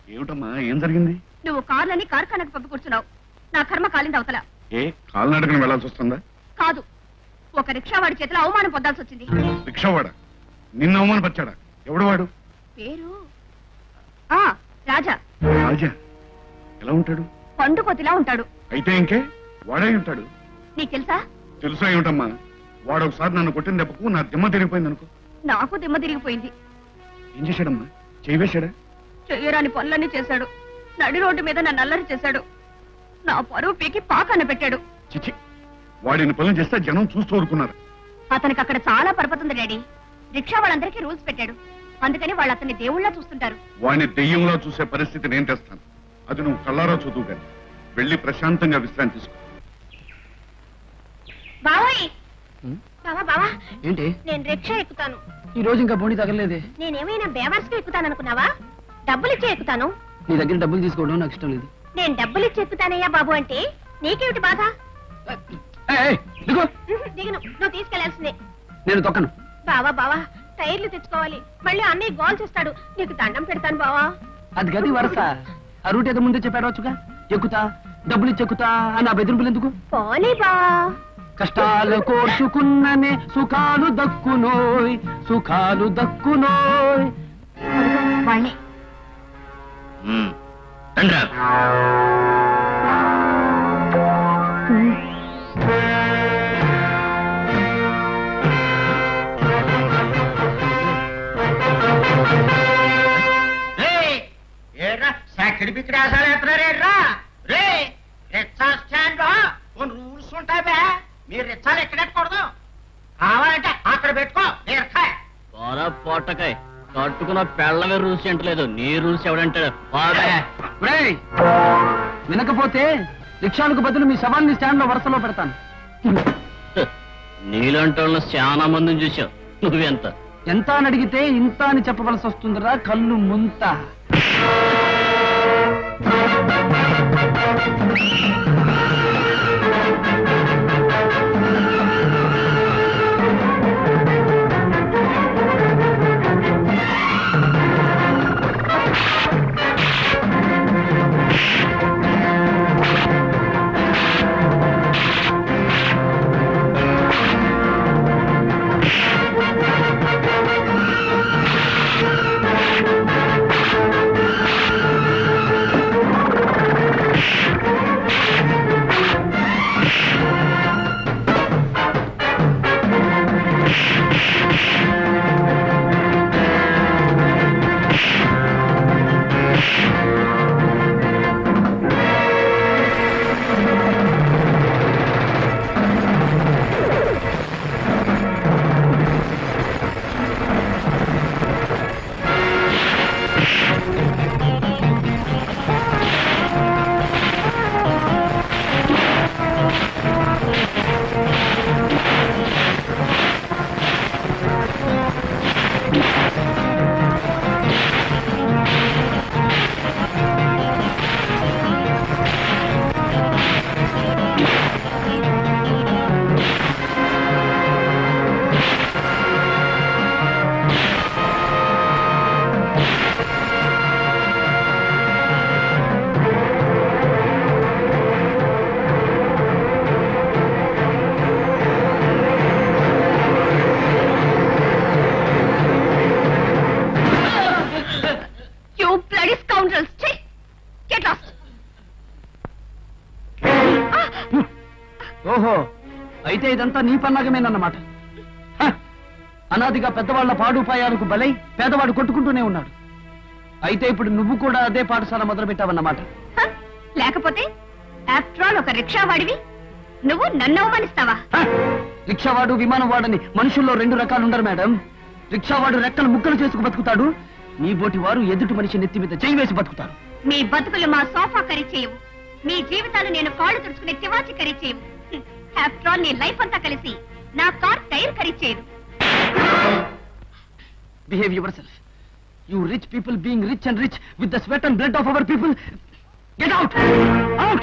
ఏమిటమ్మా, ఏం జరిగింది? నువ్వు కార్లని కార్ఖానకు పంపి కూర్చున్నావు. నా కర్మ కాలింది అవతల. ఏ కాలినడకన వెళ్లాల్సి వస్తుందా? కాదు, ఒక రిక్షావాడి చేతిలో అవమానం పొందాల్సి వచ్చింది. రిక్షావాడా? నిన్ను అవమానపరిచాడా? ఎవడు వాడు? పేరు రాజా. రాజా ఎలా ఉంటాడు? పండుకోతిలా ఉంటాడు. అయితే ఇంకే వాడే ఉంటాడు. నీకు తెలుసా? తెలుసా ఏమిటమ్మా, వాడు ఒకసారి నన్ను కొట్టిన దెబ్బకు నా దిమ్మ తిరిగిపోయింది అనుకో. నాకు దిమ్మ తిరిగిపోయింది. ఏం చేశాడమ్మా? చేయవేశాడా? చెయ్యరాని పనులన్నీ చేశాడు. నడి రోడ్డు మీద నన్ను అల్లరి చేశాడు. నా పరువు పీకి పాకన్న పెట్టాడు. చిచి, వాడిని పనులు చేస్తే జనం చూస్తూ ఊరుకున్నారు. అతనికి అక్కడ చాలా పరపతుంది డాడీ. రిక్షా వాళ్ళందరికీ రూల్స్ పెట్టాడు. అందుకని వాళ్ళు అతన్ని దేవుళ్ళ చూస్తుంటారు. వాడిని దెయ్యంలో చూసే పరిస్థితి నేను తెస్తాను. అది నువ్వు కళ్ళారా చూదువు గాని వెళ్ళి ప్రశాంతంగా విశ్రాంతి తీసుకో. బావోయ్, బావా ఏంటి? నేను రిక్షా ఎక్కుతాను. ఈ రోజు ఇంకా బోడి తగలేదే. నేనేమైనా బేవర్స్ గా ఎక్కుతాను అనుకున్నావా? డబ్బులు ఇచ్చి ఎక్కుతాను. నీ దగ్గర డబ్బులు తీసుకోవడం నాకు ఇష్టం లేదు. నేను డబ్బులు ఇచ్చి ఎక్కుతానయ్యా బాబు అంటే నీకేమిటి బాధ? దిగను, నువ్వు తీసుకెళ్లాల్సిందే. నేను తొక్కను. బావా టైర్లు తెచ్చుకోవాలి. మళ్ళీ అన్నయ్య గోల్ చేస్తాడు. నీకు దండం పెడతాను బావా. అది గది వరస. ఆ రూట్ ఏదో ముందే చెప్పాడవచ్చుగా. ఎక్కుతా, డబ్బులు ఇచ్చి ఎక్కుతా అని ఆ బెదిరింపులు ఎందుకు? పోనీ బా. కష్టాలు కోర్చుకున్ననే సుఖాలు దక్కునోయ్, సుఖాలు దక్కునోయ్. వాళ్ళే సకిడి బిక్కిడి ఆసాలు ఎత్తున్నారేట్రా రే? రిక్షా స్టాండ్ లో కొన్ని రూల్స్ ఉంటాయి. మీరు రిక్షాలు ఎక్కడెట్టకూడదు. కావాలంటే అక్కడ పెట్టుకో. పొట్టకాయ కట్టుకున్న పెళ్ళమే రూల్స్ అంటలేదు. నీ రూల్స్ ఎవడంటాడు? వినకపోతే రిక్షాలకు బదులు మీ శవాన్ని స్టాండ్ లో వరుసలో పెడతాను. నీలాంటి వాళ్ళని చాలా మందిని చూసావు. నువ్వెంత ఎంత అని అడిగితే ఇంత అని చెప్పవలసి వస్తుందిరా కళ్ళు ముంత. ఓహో, అయితే ఇదంతా నీ పన్నాగమేనన్నమాట. అనాదిగా పెద్దవాళ్ల పాడుపాయాలకు బలై పేదవాడు కొట్టుకుంటూనే ఉన్నాడు. అయితే ఇప్పుడు నువ్వు కూడా అదే పాఠశాల మొదలు పెట్టావన్నమాట. లేకపోతే ఆఫ్టర్ ఆల్ ఒక రిక్షావాడివి నువ్వు నన్ను అవమానిస్తావా? రిక్షావాడు విమానం వాడని మనుషుల్లో రెండు రకాలు ఉండరు మేడం. రిక్షావాడు రెక్కలు ముక్కలు చేసుకు బతుకుతాడు. నీ బోటి వారు ఎదుటి మనిషి నెత్తి మీద చేయి వేసి బతుకుతారు. మీ బతుకులు మా సోఫా కరీ చేయవు. మీ జీవితాలు నేను కాళ్ళు తుడుచుకునే తివాచి కరీ చేయవు. ఆఫ్టర్ ఆల్ నీ లైఫ్ అంతా కలిసి నా కార్ టైర్ కరీ చేయదు. Behave yourself. You rich people being rich and rich with the sweat and blood of our people. Get out! Out!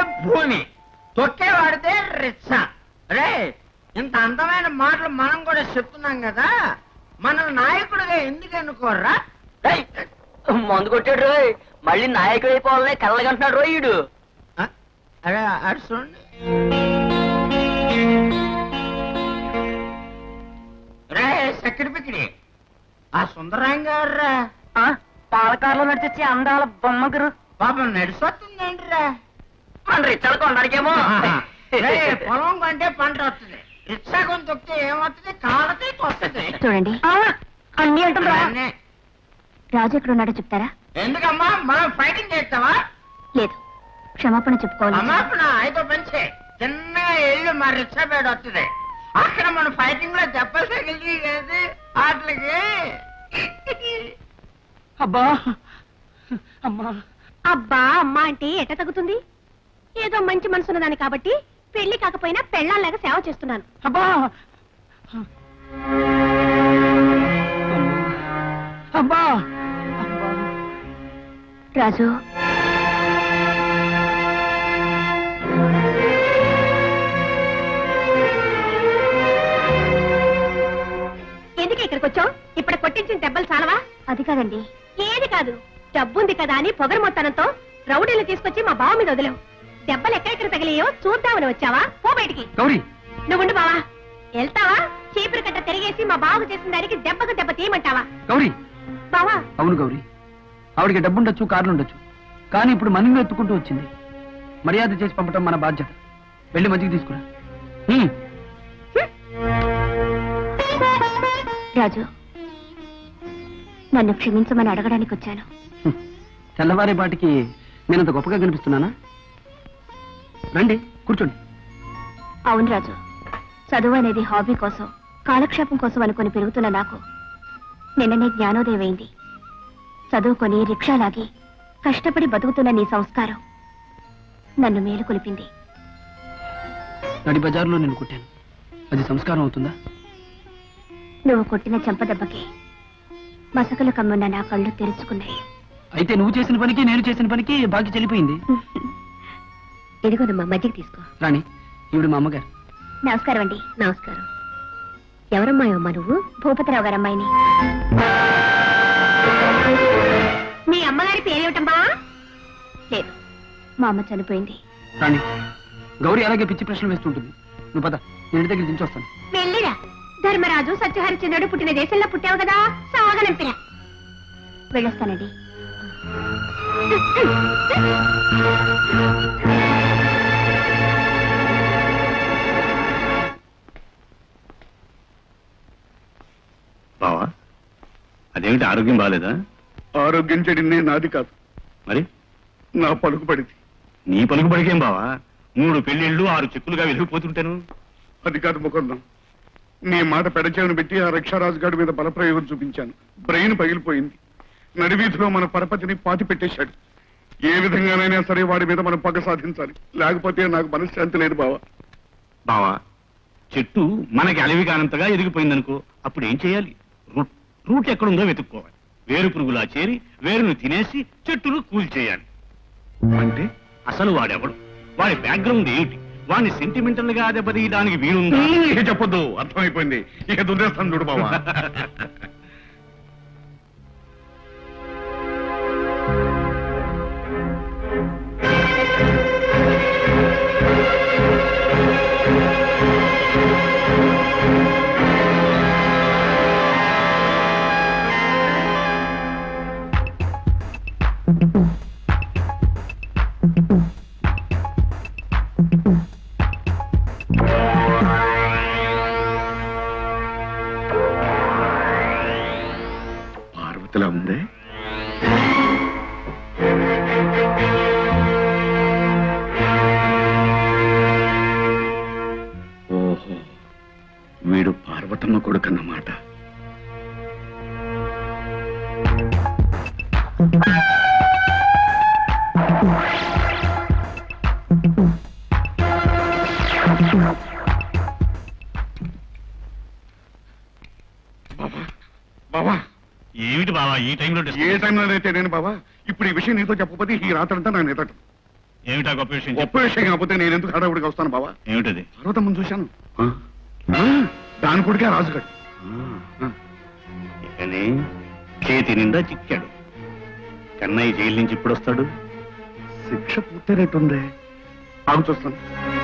భూమి, తొక్కేవాడితే రిచ్చా. రే, ఇంత అందమైన మాటలు మనం కూడా చెప్తున్నాం కదా, మన నాయకుడిగా ఎందుకు ఎన్నుకోర్రా? మందు కొట్టాడు రోయ్, మళ్ళీ నాయకుడు అయిపోవాలనే కళ్ళగంటున్నాడు రోయుడు. అరే అటు చూడండి. రే చక్కెర పిక్కిడి, ఆ సుందరాయం గారు పాలకారులో నడిచొచ్చి అందాల బొమ్మగురు పాపం నడిచొస్తుందేంటిరా? మన రిచ్చాలు కొనడానికేమో. పొలం కంటే పంట వస్తుంది, రిక్షా కొని తొక్కితే ఏమవుతుంది? కాళ్ళకి వస్తుంది. చూడండి అన్ని అంటుందా? రాజు ఎక్కడ ఉన్నాడో చెప్తారా? ఎందుకమ్మా, మనం ఫైటింగ్ చేస్తావా? లేదు, క్షమాపణ చెప్పుకోవాలి. అమ్మాపణ అయితే పంచే చిన్నగా వెళ్ళి మా రిక్షా పేడ వస్తుంది, అక్కడ మన ఫైటింగ్ లో దెబ్బలు తగిలి వాటికి. అబ్బా అమ్మా. అబ్బా అమ్మా అంటే ఎట్ట తగ్గుతుంది? ఏదో మంచి మనసున్నదాన్ని కాబట్టి పెళ్లి కాకపోయినా పెళ్ళాలాగా సేవ చేస్తున్నాను. అబ్బా అబ్బా రాజు, ఎందుకు ఇక్కడికి వచ్చావు? ఇప్పుడు కొట్టించిన దెబ్బలు చాలవా? అది కాదండి. ఏది కాదు, డబ్బుంది కదా అని పొగరు మొత్తానంతో రౌడీలు తీసుకొచ్చి మా బావ మీద వదిలేవు. దెబ్బలు ఎక్కడెక్కడ తగిలియో చూద్దామని వచ్చావా? పో బయటికి. గౌరీ, నువ్వుండు బావా. వెళ్తావా? చీపురు కట్ట తిరిగేసి మా బావకు చేసిన దానికి దెబ్బకు దెబ్బ తీయమంటావా? గౌరీ. బావా. అవును గౌరీ, ఆవిడికి డబ్బుండొచ్చు, కార్లుండొచ్చు, కానీ ఇప్పుడు మనల్ని ఎత్తుకుంటూ వచ్చింది. మర్యాద చేసి పంపటం మన బాధ్యత. వెళ్ళి మజ్జిగ తీసుకురా. రాజు, నన్ను క్షమించమని అడగడానికి వచ్చాను. తెల్లవారే పాటికి నేనంత గొప్పగా కనిపిస్తున్నానా? రండి, కూర్చోండి. అవును రాజు, చదువు అనేది హాబీ కోసం, కాలక్షేపం కోసం అనుకుని పెరుగుతున్న నాకు నిన్ననే జ్ఞానోదయం అయింది. చదువుకొని రిక్షాలాగి కష్టపడి బతుకుతున్న నీ సంస్కారం నన్ను మేలుకొలిపింది. నడి బజార్లో నేను కొట్టాను, అది సంస్కారం అవుతుందా? నువ్వు కొట్టిన చెంపదెబ్బకి మసకలు కమ్మున్న నా కళ్ళు తెరుచుకున్నాయి. అయితే నువ్వు చేసిన పనికి నేను చేసిన పనికి బాకీ చెల్లిపోయింది. ఇదిగోనమ్మా, మజ్జిగ తీసుకో. రాణి, ఈవిడ మా అమ్మగారు. నమస్కారం అండి. నమస్కారం. ఎవరమ్మాయమ్మా నువ్వు? భూపతిరావు గారు అమ్మాయిని. మీ అమ్మగారి పేరేమిటమ్మా? లేదు, మా అమ్మ చనిపోయింది. రాణి, గౌరీ అలాగే పిచ్చి ప్రశ్నలు వేస్తుంటుంది. నువ్వు పద, నేను ఇంటి దగ్గర దించొస్తాను. వెళ్ళిరా. ధర్మరాజు సత్యహరిచంద్రుడు పుట్టిన దేశంలో పుట్టావు కదా, సాగనంపిరా. వెళ్ళొస్తానండి. బావా, అదేమిటి ఆరోగ్యం బాగాలేదా? ఆరోగ్యం చెడిందే నాది కాదు, మరి నా పలుకుబడిది. నీ పలుకుబడికేం బావా? 3 పెళ్లిళ్ళు 6 చెక్కులుగా వెలిగిపోతుంటాను. అది కాదు ముకుందం, నీ మాట పెడచేవను పెట్టి ఆ రిక్షారాజు గారి మీద బలప్రయోగం చూపించాను. బ్రెయిన్ పగిలిపోయింది. నడివీధిలో మన పరపతిని పాతి పెట్టేశాడు. ఏ విధంగానైనా సరే వాడి మీద మనం పగ సాధించాలి, లేకపోతే నాకు మనశ్శాంతి లేదు బావా. బావా, చెట్టు మనకి అలవి కానంతగా ఎదిగిపోయిందనుకో, అప్పుడు ఏం చేయాలి? రూట్ ఎక్కడుందో వెతుక్కోవాలి. వేరు పురుగులా చేరి వేరును తినేసి చెట్టును కూల్చేయాలి. అంటే అసలు వాడెవడు, వాడి బ్యాక్గ్రౌండ్ ఏమిటి, వాడిని సెంటిమెంటల్ గా దెబ్బతీయడానికి వీలుందా? చెప్పొద్దు, అర్థమైపోయింది. ఇక దుర్దేస్తాను చూడు బావా. పార్వతిలా ఉంది. ఓహో, వీడు పార్వతమ్మ కొడుకన్నమాట. బావా, ఏమిటి బావా ఈ టైంలో? ఏ టైంలో అయితే నేను బావా, ఇప్పుడు ఈ విషయం నీతో చెప్పకపోతే ఈ రాత్రంతా నా నిదట. ఏమిటా గొప్ప విషయం గొప్ప విషయం కాకపోతే నేను ఎందుకు హడావుడిగా వస్తాను బావా? ఏమిటది? పర్వతమ్మని చూశాను. దాని కొడుకే రాజుగాడు. ఇకనే చేతి నిండా చిక్కాడు. కన్నయ్య జైలు నుంచి ఇప్పుడు వస్తాడు. శిక్ష పూర్తయినట్టుందే. ఆగు చూస్తాను.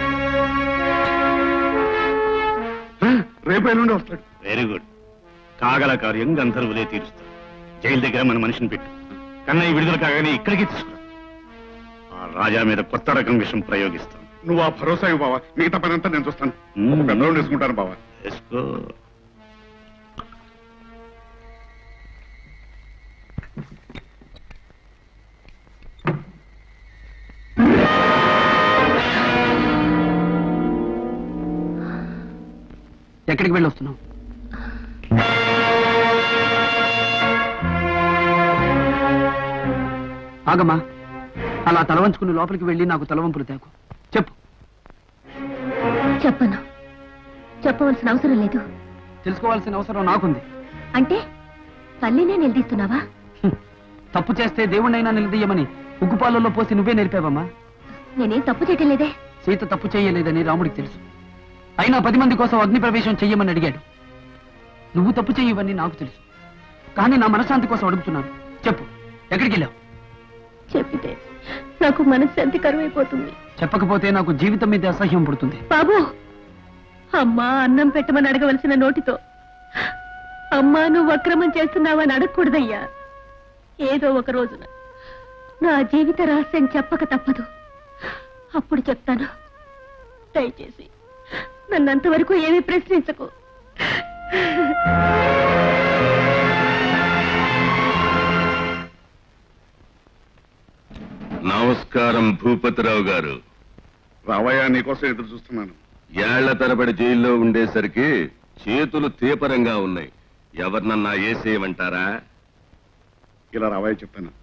రేపు ఎల్లుండి వస్తాడు. Very good. కాగల కార్యం గంధర్వులే తీరుస్తాడు. జైలు దగ్గర మన మనిషిని పెట్టు. కన్నయ్య విడుదల కాగానే ఇక్కడికి తీసుకురా. ఆ రాజా మీద కొత్త రకం విషయం ప్రయోగిస్తాను. నువ్వు ఆ భరోసా ఇవ్వు బావా. మిగతా పని అంతా నేను చూస్తాను. పెద్దవాళ్ళు వేసుకుంటాను బావా. వేసుకో. ఎక్కడికి వెళ్ళి వస్తున్నావు? ఆగమ్మా, అలా తలవంచుకుని లోపలికి వెళ్ళి నాకు తలవంపులు తేకు. చెప్పు. చెప్పను. చెప్పవలసిన అవసరం లేదు. తెలుసుకోవాల్సిన అవసరం నాకుంది. అంటే తల్లినే నిలదీస్తున్నావా? తప్పు చేస్తే దేవుణ్ణైనా నిలదీయమని ఉగ్గుపాలలో పోసి నువ్వే నేర్పావమ్మా. నేనేం తప్పు చేయటం లేదే. సీత తప్పు చేయలేదని రాముడికి తెలుసు. అయినా 10 మంది కోసం అగ్ని ప్రవేశం చెయ్యమని అడిగాడు. నువ్వు తప్పు చెయ్యవని నాకు తెలుసు. కానీ నా మనశ్శాంతి కోసం అడుగుతున్నాను. చెప్పు, ఎక్కడికి వెళ్ళావు? చెప్పితే నాకు మనశ్శాంతి కరువైపోతుంది. చెప్పకపోతే నాకు జీవితం మీద అసహ్యం పుడుతుంది. బాబు, అమ్మా అన్నం పెట్టమని అడగవలసిన నోటితో అమ్మా నువ్వు అక్రమం చేస్తున్నావని అడగకూడదయ్యా. ఏదో ఒక రోజున నా జీవిత రహస్యం చెప్పక తప్పదు. అప్పుడు చెప్తాను. దయచేసి నన్నంతవరకు ఏమీ ప్రశ్నించకు. నమస్కారం భూపతిరావు గారు. రావయ్యా, నీకోసం ఎదురు చూస్తున్నాను. ఏళ్ల తరబడి జైల్లో ఉండేసరికి చేతులు తీపరంగా ఉన్నాయి. ఎవరినన్నా ఏసేయమంటారా? ఇలా రావయ్య చెప్తాను.